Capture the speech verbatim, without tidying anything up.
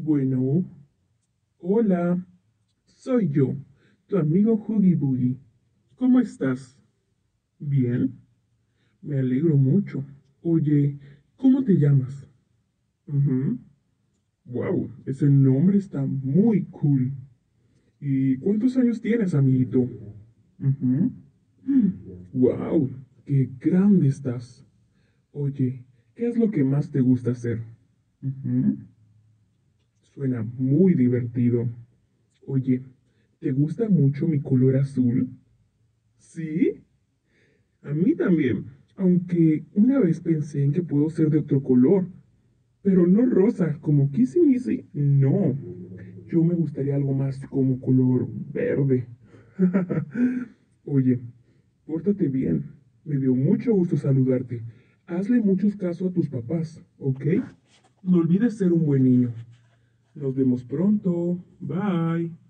Bueno, hola, soy yo, tu amigo Huggy Boogie. ¿Cómo estás? Bien, me alegro mucho. Oye, ¿cómo te llamas? Wow, ese nombre está muy cool. ¿Y cuántos años tienes, amiguito? Wow, qué grande estás. Oye, ¿qué es lo que más te gusta hacer? Ujú. Suena muy divertido. Oye, ¿te gusta mucho mi color azul? ¿Sí? A mí también. Aunque una vez pensé en que puedo ser de otro color, pero no rosa, como Kissy Missy. No, yo me gustaría algo más como color verde. Oye, pórtate bien. Me dio mucho gusto saludarte. Hazle muchos casos a tus papás, ¿ok? No olvides ser un buen niño. Nos vemos pronto. Bye.